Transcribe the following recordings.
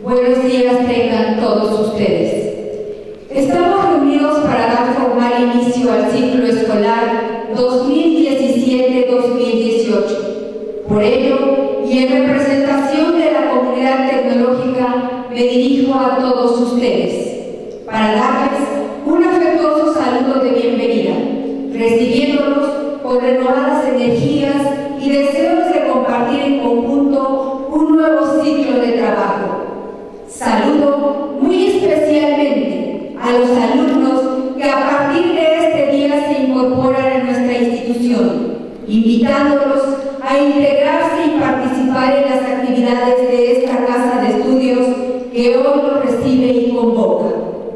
Buenos días tengan todos ustedes. Estamos reunidos para dar formal inicio al ciclo escolar 2017-2018. Por ello, y en representación de la comunidad tecnológica, me dirijo a todos ustedes para darles un afectuoso saludo de bienvenida, recibiéndolos con renovadas energías y deseos de compartir en conjunto un nuevo ciclo de trabajo. Saludo muy especialmente a los alumnos que a partir de este día se incorporan a nuestra institución, invitándolos a integrarse y participar en las actividades de esta casa de estudios que hoy los recibe y convoca.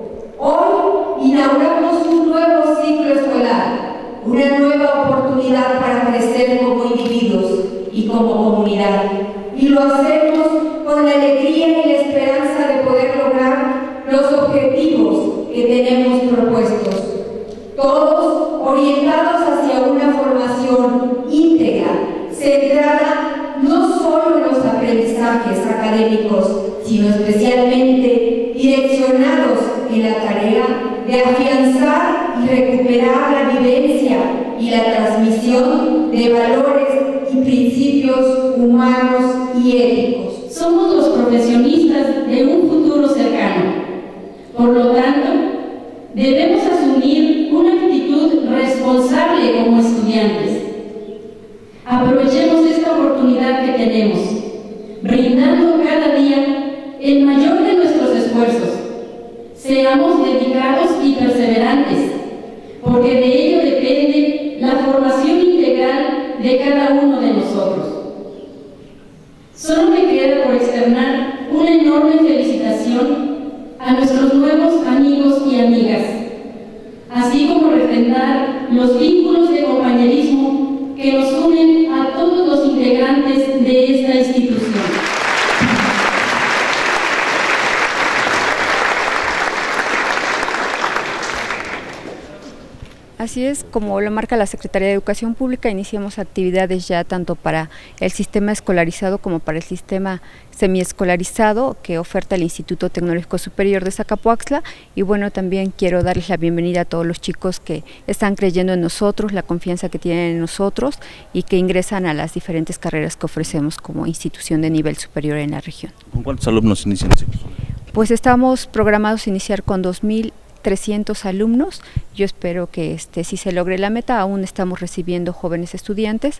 Hoy inauguramos un nuevo ciclo escolar, una nueva oportunidad para crecer como individuos y como comunidad, y lo hacemos con la alegría y la esperanza de poder lograr los objetivos que tenemos propuestos, todos orientados hacia una formación íntegra, centrada no solo en los aprendizajes académicos, sino especialmente direccionados en la tarea de afianzar y recuperar la vivencia y la transmisión de valores y principios humanos y éticos. Somos los profesionistas de un futuro cercano. Por lo tanto, debemos asumir una actitud responsable como estudiantes. Aprovechemos esta oportunidad que tenemos, brindando cada día el mayor de nuestros esfuerzos. Seamos dedicados y perseverantes, porque de ello depende la formación integral de cada uno de nosotros. Solo me queda por externar una enorme felicitación a nuestros nuevos amigos y amigas, así como refrendar los vínculos de compañerismo que nos unen a todos los integrantes de esta institución. Así es, como lo marca la Secretaría de Educación Pública, iniciamos actividades ya tanto para el sistema escolarizado como para el sistema semiescolarizado que oferta el Instituto Tecnológico Superior de Zacapoaxtla. Y bueno, también quiero darles la bienvenida a todos los chicos que están creyendo en nosotros, la confianza que tienen en nosotros y que ingresan a las diferentes carreras que ofrecemos como institución de nivel superior en la región. ¿Con cuántos alumnos inician el ciclo? Pues estamos programados a iniciar con 2.300 alumnos. Yo espero que sí se logre la meta. Aún estamos recibiendo jóvenes estudiantes,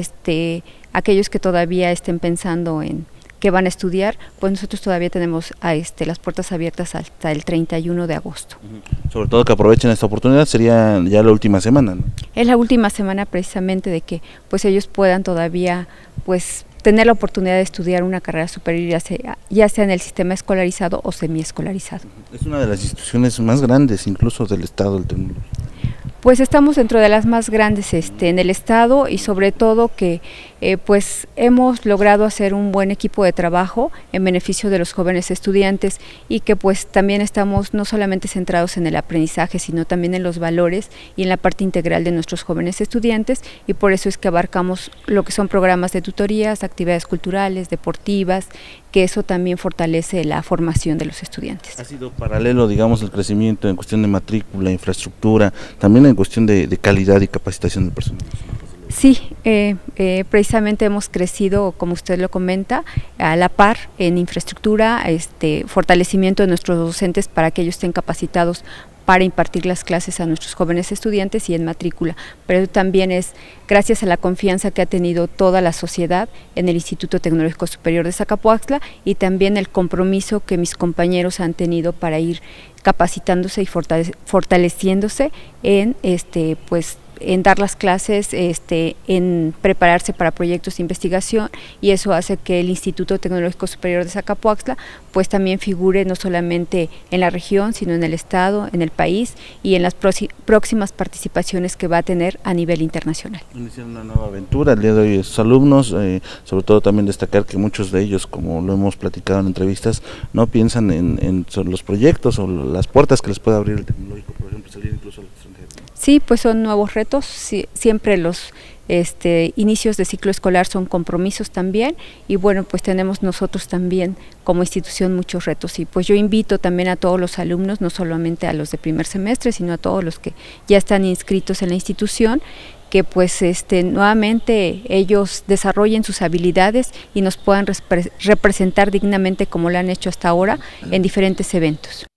aquellos que todavía estén pensando en qué van a estudiar, pues nosotros todavía tenemos las puertas abiertas hasta el 31 de agosto. Sobre todo que aprovechen esta oportunidad, sería ya la última semana, ¿no? Es la última semana precisamente de que pues ellos puedan todavía pues tener la oportunidad de estudiar una carrera superior, ya sea en el sistema escolarizado o semiescolarizado. Es una de las instituciones más grandes incluso del estado del tecnológico. Pues estamos dentro de las más grandes en el estado y sobre todo que pues hemos logrado hacer un buen equipo de trabajo en beneficio de los jóvenes estudiantes y que pues también estamos no solamente centrados en el aprendizaje sino también en los valores y en la parte integral de nuestros jóvenes estudiantes, y por eso es que abarcamos lo que son programas de tutorías, actividades culturales, deportivas, que eso también fortalece la formación de los estudiantes. Ha sido paralelo, digamos, el crecimiento en cuestión de matrícula, infraestructura, también en cuestión de calidad y capacitación del personal. Sí, precisamente hemos crecido, como usted lo comenta, a la par en infraestructura, fortalecimiento de nuestros docentes para que ellos estén capacitados para impartir las clases a nuestros jóvenes estudiantes y en matrícula, pero también es gracias a la confianza que ha tenido toda la sociedad en el Instituto Tecnológico Superior de Zacapoaxtla y también el compromiso que mis compañeros han tenido para ir capacitándose y fortaleciéndose en en dar las clases, en prepararse para proyectos de investigación, y eso hace que el Instituto Tecnológico Superior de Zacapoaxtla pues también figure no solamente en la región, sino en el estado, en el país y en las próximas participaciones que va a tener a nivel internacional. Iniciar una nueva aventura el día de hoy sus alumnos, sobre todo también destacar que muchos de ellos, como lo hemos platicado en entrevistas, no piensan en los proyectos o las puertas que les puede abrir el tecnológico, por ejemplo, salir incluso al extranjero. Sí, pues son nuevos retos, siempre los inicios de ciclo escolar son compromisos también, y bueno, pues tenemos nosotros también como institución muchos retos, y pues yo invito también a todos los alumnos, no solamente a los de primer semestre, sino a todos los que ya están inscritos en la institución, que pues nuevamente ellos desarrollen sus habilidades y nos puedan representar dignamente como lo han hecho hasta ahora en diferentes eventos.